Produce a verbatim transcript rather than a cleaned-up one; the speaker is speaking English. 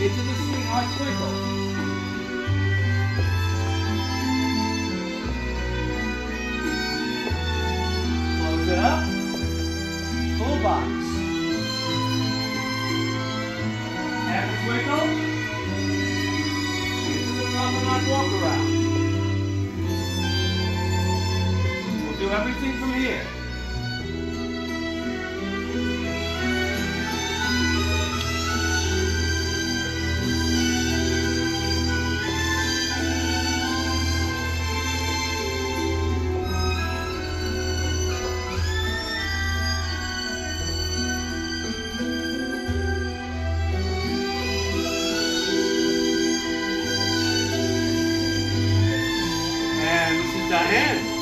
into the scene like twinkle. Close it up. Full box. Half a twinkle. Into the promenade walk around. We'll do everything from here. And this is Diane.